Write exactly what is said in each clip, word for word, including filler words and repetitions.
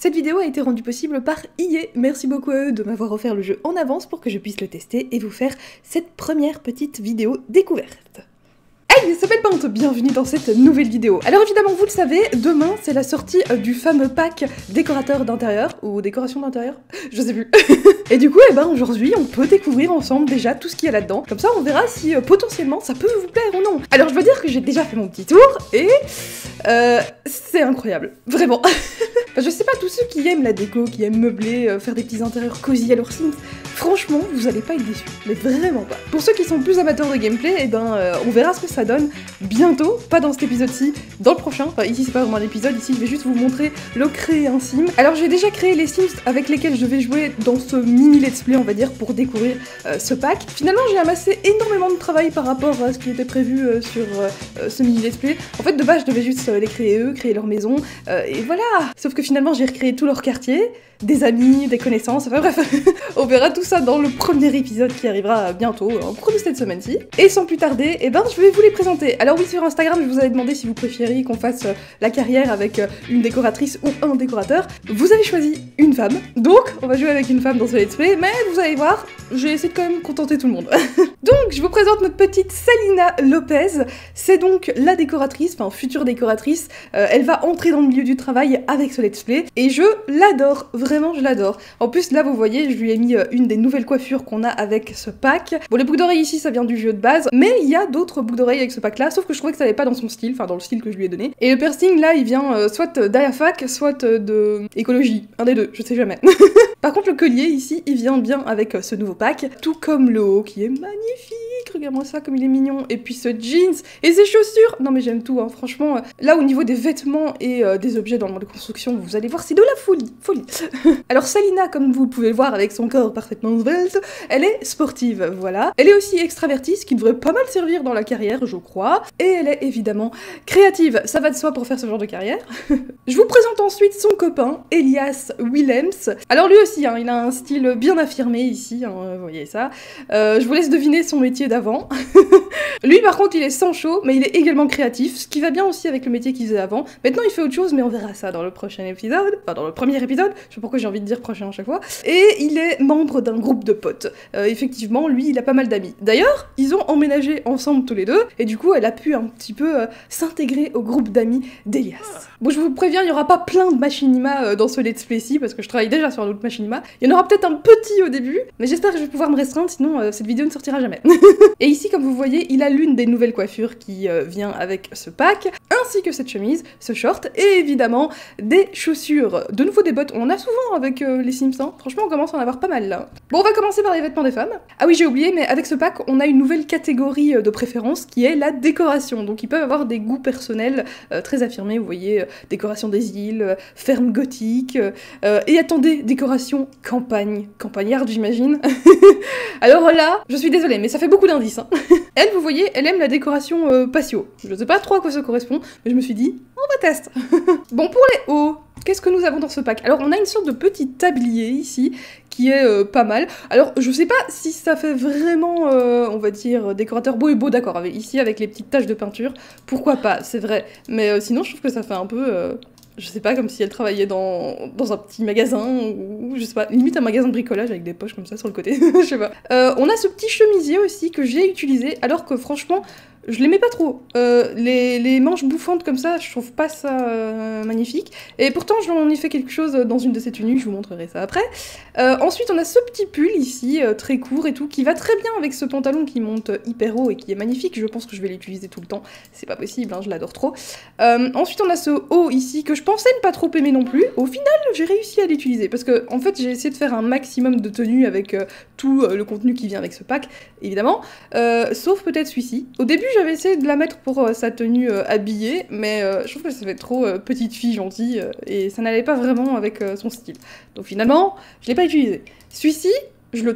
Cette vidéo a été rendue possible par I E. Merci beaucoup à eux de m'avoir offert le jeu en avance pour que je puisse le tester et vous faire cette première petite vidéo découverte. Hey, c'est Belle-Pinte, bienvenue dans cette nouvelle vidéo. Alors évidemment, vous le savez, demain c'est la sortie euh, du fameux pack décorateur d'intérieur, ou décoration d'intérieur, je sais plus. Et du coup, eh ben aujourd'hui, on peut découvrir ensemble déjà tout ce qu'il y a là-dedans. Comme ça, on verra si euh, potentiellement ça peut vous plaire ou non. Alors je veux dire que j'ai déjà fait mon petit tour, et euh, c'est incroyable, vraiment. Enfin, je sais pas, tous ceux qui aiment la déco, qui aiment meubler, euh, faire des petits intérieurs cosy à leur Sims, franchement, vous allez pas être déçus, mais vraiment pas. Pour ceux qui sont plus amateurs de gameplay, eh ben, euh, on verra ce que ça donne bientôt, pas dans cet épisode-ci, dans le prochain. Enfin, ici c'est pas vraiment un épisode, ici je vais juste vous montrer le créer un sim. Alors j'ai déjà créé les sims avec lesquels je vais jouer dans ce mini let's play, on va dire, pour découvrir euh, ce pack. Finalement, j'ai amassé énormément de travail par rapport à ce qui était prévu euh, sur euh, ce mini let's play. En fait, de base, je devais juste euh, les créer eux, créer leur maison, euh, et voilà. Sauf que finalement, j'ai recréé tout leur quartier, des amis, des connaissances, enfin bref, on verra tout ça dans le premier épisode qui arrivera bientôt, en cours de cette semaine-ci. Et sans plus tarder, eh ben, je vais vous les présenter. Alors oui, sur Instagram, je vous avais demandé si vous préfériez qu'on fasse euh, la carrière avec euh, une décoratrice ou un décorateur. Vous avez choisi une femme, donc on va jouer avec une femme dans ce let's play, mais vous allez voir, j'ai essayé de quand même contenter tout le monde. Donc, je vous présente notre petite Salina Lopez. C'est donc la décoratrice, enfin future décoratrice. Euh, elle va entrer dans le milieu du travail avec ce let's play, et je l'adore, vraiment je l'adore. En plus, là vous voyez, je lui ai mis euh, une des nouvelles coiffures qu'on a avec ce pack. Bon, les boucles d'oreilles ici, ça vient du jeu de base, mais il y a d'autres boucles d'oreilles avec ce pack là, sauf que je trouvais que ça allait pas dans son style, enfin dans le style que je lui ai donné. Et le piercing là, il vient euh, soit d'Ayafac, soit euh, de écologie, un des deux, je sais jamais. Par contre, le collier ici, il vient bien avec euh, ce nouveau pack, tout comme le haut qui est magnifique. Regarde-moi ça comme il est mignon, et puis ce jeans et ses chaussures. Non mais j'aime tout, hein. Franchement, euh, là au niveau des vêtements et euh, des objets dans le monde de construction, vous allez voir, c'est de la folie, folie. Alors Salina, comme vous pouvez le voir avec son corps parfaitement svelte, elle est sportive, voilà. Elle est aussi extravertie, ce qui devrait pas mal servir dans la carrière, je crois. Et elle est évidemment créative, ça va de soi pour faire ce genre de carrière. Je vous présente ensuite son copain, Elias Willems. Alors lui aussi, hein, il a un style bien affirmé ici, hein, vous voyez ça. Euh, je vous laisse deviner son métier d'avant. Lui par contre il est sans chaud, mais il est également créatif, ce qui va bien aussi avec le métier qu'il faisait avant. Maintenant il fait autre chose, mais on verra ça dans le prochain épisode, enfin dans le premier épisode, je sais pas pourquoi j'ai envie de dire prochain à chaque fois. Et il est membre d'un groupe de potes. Euh, effectivement, lui il a pas mal d'amis. D'ailleurs, ils ont emménagé ensemble tous les deux, et du coup elle a pu un petit peu euh, s'intégrer au groupe d'amis d'Elias. Bon, je vous préviens, il y aura pas plein de machinima euh, dans ce let's play-ci, parce que je travaille déjà sur un autre machinima. Il y en aura peut-être un petit au début, mais j'espère que je vais pouvoir me restreindre, sinon euh, cette vidéo ne sortira jamais. Et ici, comme vous voyez, il a l'une des nouvelles coiffures qui euh, vient avec ce pack, ainsi que cette chemise, ce short, et évidemment des chaussures. De nouveau des bottes, on en a souvent avec euh, les Sims, hein. Franchement on commence à en avoir pas mal là. Bon, on va commencer par les vêtements des femmes. Ah oui, j'ai oublié, mais avec ce pack, on a une nouvelle catégorie euh, de préférence qui est la décoration. Donc ils peuvent avoir des goûts personnels euh, très affirmés, vous voyez, euh, décoration des îles, euh, ferme gothique, euh, et attendez, décoration campagne, campagnarde j'imagine. Alors là, je suis désolée, mais ça fait beaucoup d'indices, hein. Elle, vous voyez, elle aime la décoration euh, patio. Je sais pas trop à quoi ça correspond, mais je me suis dit, on va tester. Bon, pour les hauts, qu'est-ce que nous avons dans ce pack? Alors, on a une sorte de petit tablier ici, qui est euh, pas mal. Alors, je sais pas si ça fait vraiment, euh, on va dire, décorateur beau et beau, d'accord, avec, ici, avec les petites taches de peinture. Pourquoi pas, c'est vrai. Mais euh, sinon, je trouve que ça fait un peu... Euh... Je sais pas, comme si elle travaillait dans, dans un petit magasin, ou je sais pas, limite un magasin de bricolage avec des poches comme ça sur le côté, je sais pas. Euh, on a ce petit chemisier aussi que j'ai utilisé, alors que franchement, je l'aimais pas trop. Euh, les, les manches bouffantes comme ça, je trouve pas ça euh, magnifique. Et pourtant, j'en ai fait quelque chose dans une de ces tenues, je vous montrerai ça après. Euh, ensuite, on a ce petit pull ici, euh, très court et tout, qui va très bien avec ce pantalon qui monte hyper haut et qui est magnifique. Je pense que je vais l'utiliser tout le temps. C'est pas possible, hein, je l'adore trop. Euh, ensuite, on a ce haut ici que je pensais ne pas trop aimer non plus. Au final, j'ai réussi à l'utiliser parce que, en fait, j'ai essayé de faire un maximum de tenues avec euh, tout euh, le contenu qui vient avec ce pack, évidemment. Euh, sauf peut-être celui-ci. Au début, j'avais essayé de la mettre pour euh, sa tenue euh, habillée, mais euh, je trouve que ça fait trop euh, petite fille gentille, euh, et ça n'allait pas vraiment avec euh, son style. Donc finalement, je l'ai pas utilisé. Celui-ci, je le trouve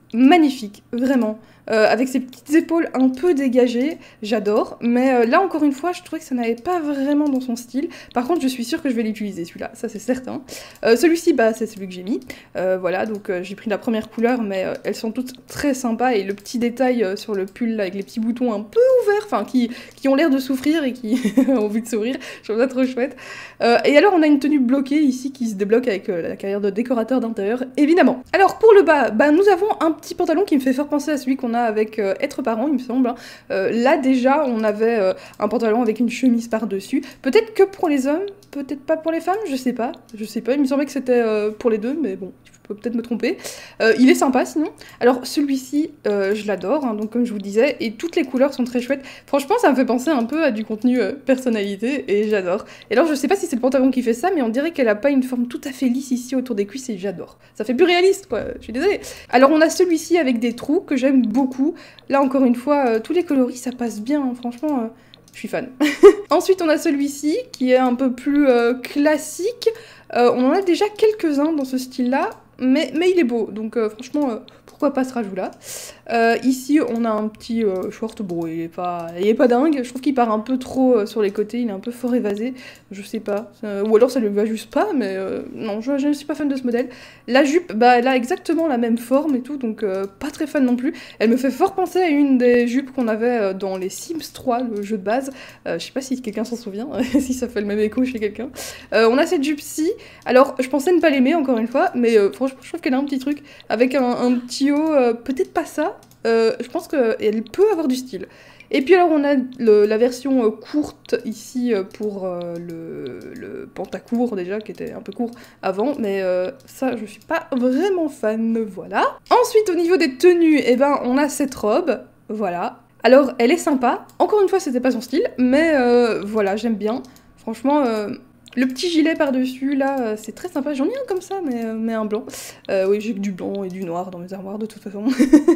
magnifique, vraiment. Euh, avec ses petites épaules un peu dégagées, j'adore. Mais euh, là, encore une fois, je trouvais que ça n'allait pas vraiment dans son style. Par contre, je suis sûre que je vais l'utiliser, celui-là, ça c'est certain. Euh, celui-ci, bah, c'est celui que j'ai mis. Euh, voilà, donc euh, j'ai pris la première couleur, mais euh, elles sont toutes très sympas. Et le petit détail euh, sur le pull, là, avec les petits boutons un peu ouverts, enfin, qui, qui ont l'air de souffrir et qui ont envie de sourire, je trouve ça trop chouette. Euh, et alors, on a une tenue bloquée ici, qui se débloque avec euh, la carrière de décorateur d'intérieur, évidemment. Alors, pour le bas, bah, nous avons un petit pantalon qui me fait fort penser à celui qu'on a avec euh, Être parent, il me semble. Hein. Euh, là, déjà, on avait euh, un pantalon avec une chemise par-dessus. Peut-être que pour les hommes, peut-être pas pour les femmes, je sais pas. Je sais pas, il me semblait que c'était euh, pour les deux, mais bon, je peux peut-être me tromper. Euh, il est sympa, sinon. Alors, celui-ci, euh, je l'adore, hein, donc comme je vous disais, et toutes les couleurs sont très chouettes. Franchement, ça me fait penser un peu à du contenu euh, personnalité, et j'adore. Et alors, je sais pas si c'est le pantalon qui fait ça, mais on dirait qu'elle a pas une forme tout à fait lisse ici autour des cuisses, et j'adore. Ça fait plus réaliste, quoi, je suis désolée. Alors, on a celui-ci avec des trous, que j'aime beaucoup. Là, encore une fois, euh, tous les coloris, ça passe bien, hein, franchement, euh, je suis fan. Ensuite, on a celui-ci, qui est un peu plus euh, classique. Euh, on en a déjà quelques-uns dans ce style-là, mais, mais il est beau, donc euh, franchement, euh, pourquoi pas ce rajout-là. Euh, ici, on a un petit euh, short, bon, il est pas, il est pas dingue, je trouve qu'il part un peu trop euh, sur les côtés, il est un peu fort évasé, je sais pas, euh, ou alors ça lui va juste pas, mais euh, non, je, je ne suis pas fan de ce modèle. La jupe, bah, elle a exactement la même forme et tout, donc euh, pas très fan non plus. Elle me fait fort penser à une des jupes qu'on avait euh, dans les Sims trois, le jeu de base, euh, je sais pas si quelqu'un s'en souvient, si ça fait le même écho chez quelqu'un. Euh, on a cette jupe-ci, alors je pensais ne pas l'aimer encore une fois, mais euh, franchement je trouve qu'elle a un petit truc, avec un, un petit haut, euh, peut-être pas ça, Euh, je pense qu'elle peut avoir du style. Et puis alors on a le, la version euh, courte ici euh, pour euh, le, le pantacourt déjà, qui était un peu court avant, mais euh, ça je suis pas vraiment fan, voilà. Ensuite au niveau des tenues, eh ben, on a cette robe, voilà. Alors elle est sympa, encore une fois c'était pas son style, mais euh, voilà, j'aime bien. Franchement... Euh, Le petit gilet par-dessus, là, euh, c'est très sympa. J'en ai un comme ça, mais, euh, mais un blanc. Euh, oui, j'ai du blanc et du noir dans mes armoires, de toute façon.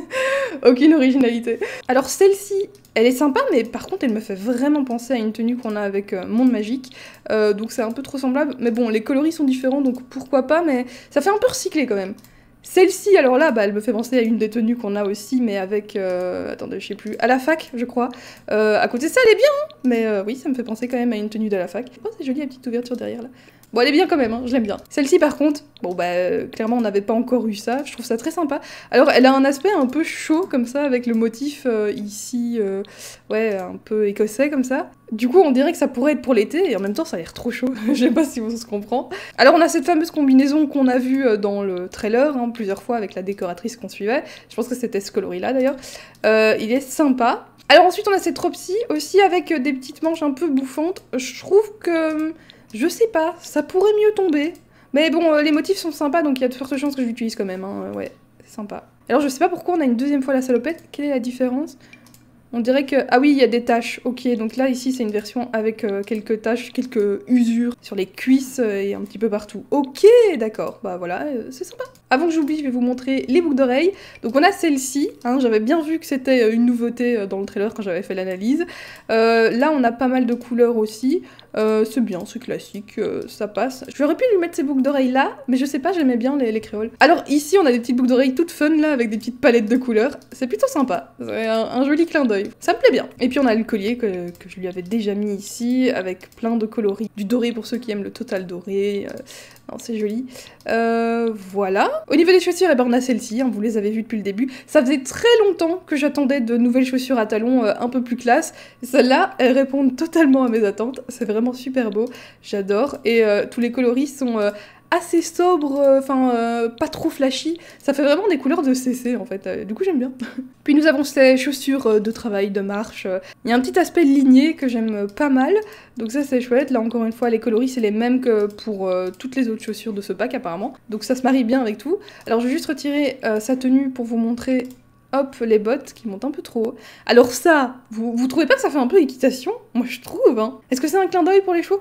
Aucune originalité. Alors, celle-ci, elle est sympa, mais par contre, elle me fait vraiment penser à une tenue qu'on a avec euh, Monde Magique. Euh, donc, c'est un peu trop semblable. Mais bon, les coloris sont différents, donc pourquoi pas, mais ça fait un peu recyclé quand même. Celle-ci, alors là, bah, elle me fait penser à une des tenues qu'on a aussi, mais avec... Euh, attendez, je sais plus... À la fac, je crois. Euh, à côté de ça, elle est bien, hein, mais euh, oui, ça me fait penser quand même à une tenue de la fac. Oh, c'est joli, la petite ouverture derrière, là. Bon, elle est bien quand même, hein, je l'aime bien. Celle-ci, par contre, bon, bah, euh, clairement, on n'avait pas encore eu ça. Je trouve ça très sympa. Alors, elle a un aspect un peu chaud, comme ça, avec le motif euh, ici, euh, ouais, un peu écossais, comme ça. Du coup, on dirait que ça pourrait être pour l'été, et en même temps, ça a l'air trop chaud. Je sais pas si on se comprend. Alors, on a cette fameuse combinaison qu'on a vue dans le trailer, hein, plusieurs fois, avec la décoratrice qu'on suivait. Je pense que c'était ce coloris-là, d'ailleurs. Euh, il est sympa. Alors ensuite, on a cette robe-ci, aussi avec des petites manches un peu bouffantes. Je trouve que... Je sais pas, ça pourrait mieux tomber. Mais bon, euh, les motifs sont sympas, donc il y a de fortes chances que je l'utilise quand même, hein. Ouais, c'est sympa. Alors je sais pas pourquoi on a une deuxième fois la salopette, quelle est la différence? On dirait que... Ah oui, il y a des taches, ok, donc là, ici, c'est une version avec euh, quelques taches, quelques usures sur les cuisses euh, et un petit peu partout. Ok, d'accord, bah voilà, euh, c'est sympa. Avant que j'oublie, je vais vous montrer les boucles d'oreilles. Donc on a celle-ci, hein, j'avais bien vu que c'était une nouveauté dans le trailer quand j'avais fait l'analyse. Euh, là, on a pas mal de couleurs aussi. Euh, c'est bien, c'est classique, euh, ça passe. J'aurais pu lui mettre ces boucles d'oreilles là, mais je sais pas, j'aimais bien les, les créoles. Alors ici, on a des petites boucles d'oreilles toutes fun là, avec des petites palettes de couleurs. C'est plutôt sympa, c'est un, un joli clin d'œil. Ça me plaît bien. Et puis on a le collier que, que je lui avais déjà mis ici, avec plein de coloris. Du doré pour ceux qui aiment le total doré. Euh, non, c'est joli. Euh, voilà. Au niveau des chaussures, eh ben, on a celle-ci, hein, vous les avez vues depuis le début. Ça faisait très longtemps que j'attendais de nouvelles chaussures à talons euh, un peu plus classe. Celles-là, elles répondent totalement à mes attentes. C'est vraiment super beau, j'adore. Et euh, tous les coloris sont euh, assez sobres, enfin euh, euh, pas trop flashy. Ça fait vraiment des couleurs de C C en fait. Euh, du coup, j'aime bien. Puis nous avons ces chaussures euh, de travail, de marche. Il y a un petit aspect ligné que j'aime pas mal. Donc ça, c'est chouette. Là, encore une fois, les coloris, c'est les mêmes que pour euh, toutes les autres chaussures de ce pack, apparemment. Donc ça se marie bien avec tout. Alors, je vais juste retirer euh, sa tenue pour vous montrer... Hop, les bottes qui montent un peu trop haut. Alors ça, vous, vous trouvez pas que ça fait un peu équitation? Moi je trouve, hein. Est-ce que c'est un clin d'œil pour les chevaux?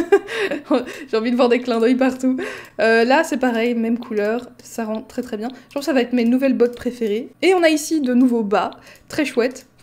J'ai envie de voir des clins d'œil partout. Euh, là c'est pareil, même couleur, ça rend très très bien. Je pense que ça va être mes nouvelles bottes préférées. Et on a ici de nouveaux bas, très chouettes.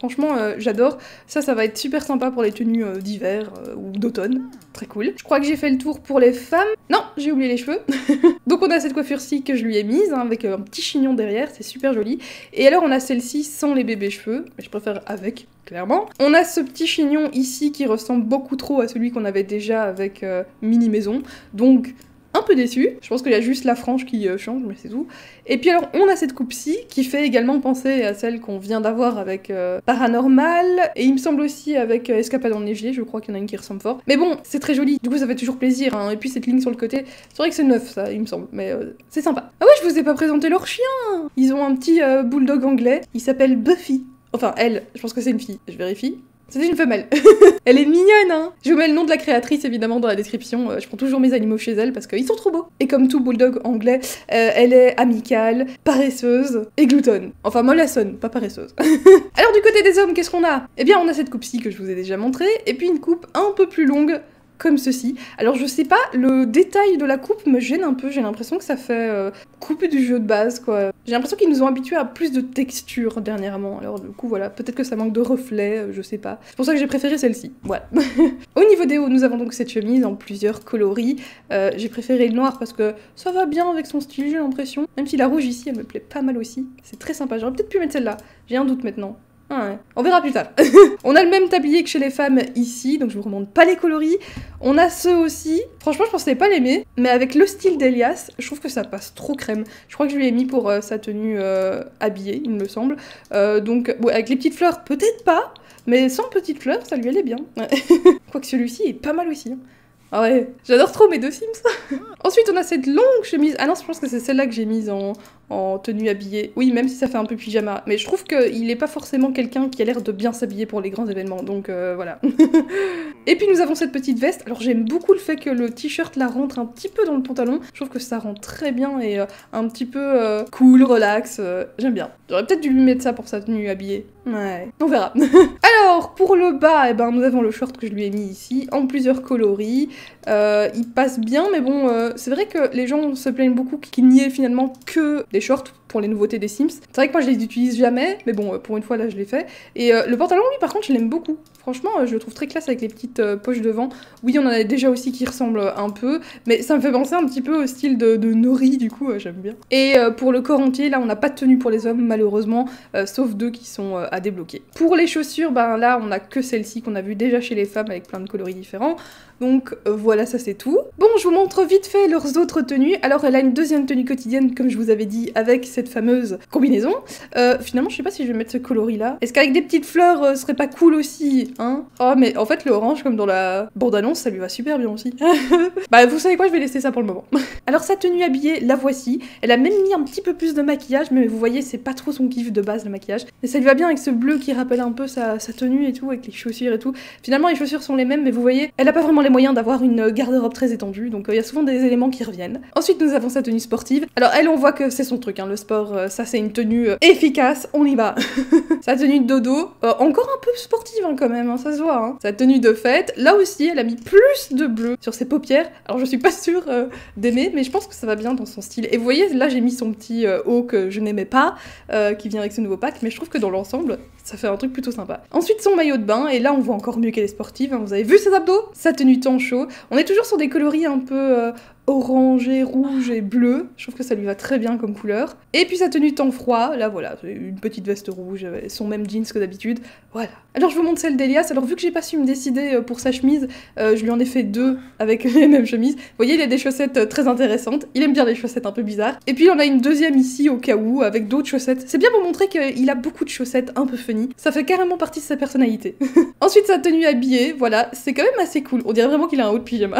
Franchement, euh, j'adore. Ça, ça va être super sympa pour les tenues euh, d'hiver euh, ou d'automne. Très cool. Je crois que j'ai fait le tour pour les femmes. Non, j'ai oublié les cheveux. Donc on a cette coiffure-ci que je lui ai mise, hein, avec euh, un petit chignon derrière, c'est super joli. Et alors on a celle-ci sans les bébés cheveux, mais je préfère avec, clairement. On a ce petit chignon ici qui ressemble beaucoup trop à celui qu'on avait déjà avec euh, Mini Maison. Donc... un peu déçue, je pense qu'il y a juste la frange qui euh, change, mais c'est tout. Et puis alors, on a cette coupe-ci, qui fait également penser à celle qu'on vient d'avoir avec euh, Paranormal, et il me semble aussi avec euh, Escapade enneigée, je crois qu'il y en a une qui ressemble fort. Mais bon, c'est très joli, du coup ça fait toujours plaisir, hein. Et puis cette ligne sur le côté, c'est vrai que c'est neuf ça, il me semble, mais euh, c'est sympa. Ah ouais, je vous ai pas présenté leur chien. Ils ont un petit euh, bulldog anglais, il s'appelle Buffy. Enfin, elle, je pense que c'est une fille, je vérifie. C'était une femelle. Elle est mignonne, hein. Je vous mets le nom de la créatrice, évidemment, dans la description. Euh, je prends toujours mes animaux chez elle parce qu'ils sont trop beaux. Et comme tout bulldog anglais, euh, elle est amicale, paresseuse et gloutonne. Enfin, mollassonne, pas paresseuse. Alors, du côté des hommes, qu'est-ce qu'on a? Eh bien, on a cette coupe-ci que je vous ai déjà montrée, et puis une coupe un peu plus longue, comme ceci. Alors je sais pas, le détail de la coupe me gêne un peu, j'ai l'impression que ça fait euh, coupe du jeu de base quoi. J'ai l'impression qu'ils nous ont habitués à plus de texture dernièrement, alors du coup voilà, peut-être que ça manque de reflets, euh, je sais pas. C'est pour ça que j'ai préféré celle-ci, voilà. Au niveau des hauts, nous avons donc cette chemise en plusieurs coloris. Euh, j'ai préféré le noir parce que ça va bien avec son style, j'ai l'impression. Même si la rouge ici, elle me plaît pas mal aussi. C'est très sympa, j'aurais peut-être pu mettre celle-là, j'ai un doute maintenant. Ah ouais. On verra plus tard. On a le même tablier que chez les femmes ici, donc je vous remonte pas les coloris. On a ceux aussi. Franchement, je pensais pas l'aimer, mais avec le style d'Elias, je trouve que ça passe trop crème. Je crois que je lui ai mis pour euh, sa tenue euh, habillée, il me semble. Euh, donc, bon, avec les petites fleurs, peut-être pas, mais sans petites fleurs, ça lui allait bien. Quoique celui-ci est pas mal aussi. Hein. Ah ouais, j'adore trop mes deux Sims. Ensuite, on a cette longue chemise. Ah non, je pense que c'est celle-là que j'ai mise en, en tenue habillée. Oui, même si ça fait un peu pyjama. Mais je trouve qu'il est pas forcément quelqu'un qui a l'air de bien s'habiller pour les grands événements. Donc euh, voilà. Et puis nous avons cette petite veste. Alors j'aime beaucoup le fait que le t-shirt la rentre un petit peu dans le pantalon. Je trouve que ça rend très bien et euh, un petit peu euh, cool, relax. Euh, J'aime bien. J'aurais peut-être dû lui mettre ça pour sa tenue habillée. Ouais, on verra. Alors, pour le bas, eh ben, nous avons le short que je lui ai mis ici, en plusieurs coloris. Euh, il passe bien, mais bon, euh, c'est vrai que les gens se plaignent beaucoup qu'il n'y ait finalement que des shorts pour les nouveautés des Sims. C'est vrai que moi je les utilise jamais, mais bon, pour une fois là je l'ai fait. Et euh, le pantalon, lui, par contre, je l'aime beaucoup. Franchement, euh, je le trouve très classe avec les petites euh, poches devant. Oui, on en a déjà aussi qui ressemblent un peu, mais ça me fait penser un petit peu au style de, de Nori, du coup, euh, j'aime bien. Et euh, pour le corps entier, là, on n'a pas de tenue pour les hommes, malheureusement, euh, sauf deux qui sont euh, à débloquer. Pour les chaussures, ben là, on a que celle-ci qu'on a vu déjà chez les femmes avec plein de coloris différents. Donc euh, voilà, ça c'est tout. Bon, je vous montre vite fait leurs autres tenues. Alors elle a une deuxième tenue quotidienne, comme je vous avais dit, avec cette fameuse combinaison. Euh, finalement, je sais pas si je vais mettre ce coloris là. Est-ce qu'avec des petites fleurs, euh, ce serait pas cool aussi, hein? Oh, mais en fait, le orange, comme dans la bande-annonce, ça lui va super bien aussi. Bah, vous savez quoi, je vais laisser ça pour le moment. Alors sa tenue habillée, la voici. Elle a même mis un petit peu plus de maquillage, mais vous voyez, c'est pas trop son kiff de base, le maquillage. Et ça lui va bien avec ce bleu qui rappelle un peu sa, sa tenue et tout, avec les chaussures et tout. Finalement, les chaussures sont les mêmes, mais vous voyez, elle a pas vraiment les moyens d'avoir une garde-robe très étendue, donc il euh, y a souvent des éléments qui reviennent. Ensuite, nous avons sa tenue sportive. Alors elle, on voit que c'est son truc, hein, le sport, euh, ça c'est une tenue euh, efficace, on y va. Sa tenue de dodo, euh, encore un peu sportive hein, quand même, hein, ça se voit. Hein. Sa tenue de fête, là aussi, elle a mis plus de bleu sur ses paupières. Alors je suis pas sûre euh, d'aimer, mais je pense que ça va bien dans son style. Et vous voyez, là j'ai mis son petit euh, haut que je n'aimais pas, euh, qui vient avec ce nouveau pack, mais je trouve que dans l'ensemble, ça fait un truc plutôt sympa. Ensuite, son maillot de bain, et là on voit encore mieux qu'elle est sportive, hein. Vous avez vu ses abdos? Sa tenue tancho. On est toujours sur des coloris un peu euh, orangé, rouge et bleu. Je trouve que ça lui va très bien comme couleur. Et puis sa tenue temps froid, là voilà, une petite veste rouge, son même jeans que d'habitude. Voilà. Alors je vous montre celle d'Elias. Alors vu que j'ai pas su me décider pour sa chemise, euh, je lui en ai fait deux avec les mêmes chemises. Vous voyez, il a des chaussettes très intéressantes. Il aime bien les chaussettes un peu bizarres. Et puis on a une deuxième ici au cas où, avec d'autres chaussettes. C'est bien pour montrer qu'il a beaucoup de chaussettes un peu funny. Ça fait carrément partie de sa personnalité. Ensuite sa tenue habillée, voilà, c'est quand même assez cool. On dirait vraiment qu'il a un haut de pyjama.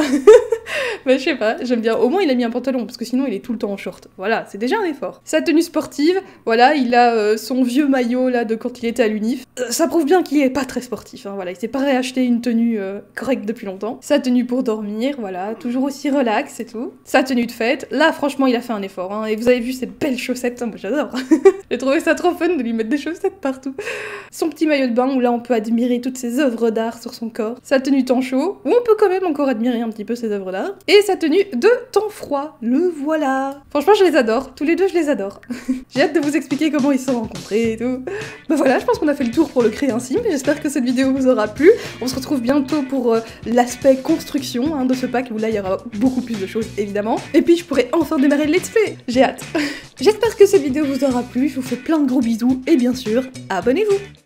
Mais je sais pas, j'aime bien. Au moins il a mis un pantalon, parce que sinon il est tout le temps en short. Voilà, c'est déjà un effort. Sa tenue sportive, voilà, il a euh, son vieux maillot là de quand il était à l'unif. Euh, ça prouve bien qu'il est pas très sportif, hein, voilà, il s'est pas réacheté une tenue euh, correcte depuis longtemps. Sa tenue pour dormir, voilà, toujours aussi relax et tout. Sa tenue de fête, là franchement il a fait un effort, hein, et vous avez vu ces belles chaussettes, hein, moi j'adore. J'ai trouvé ça trop fun de lui mettre des chaussettes partout. Son petit maillot de bain où là on peut admirer toutes ses œuvres d'art sur son corps. Sa tenue temps chaud, où on peut quand même encore admirer un petit peu ses œuvres d'art. Et sa tenue de temps froid. Le voilà. Franchement, je les adore. Tous les deux, je les adore. J'ai hâte de vous expliquer comment ils se sont rencontrés et tout. Bah voilà, je pense qu'on a fait le tour pour le créer un sim. J'espère que cette vidéo vous aura plu. On se retrouve bientôt pour euh, l'aspect construction hein, de ce pack où là, il y aura beaucoup plus de choses, évidemment. Et puis, je pourrai enfin démarrer le let's play. J'ai hâte. J'espère que cette vidéo vous aura plu. Je vous fais plein de gros bisous et bien sûr, abonnez-vous.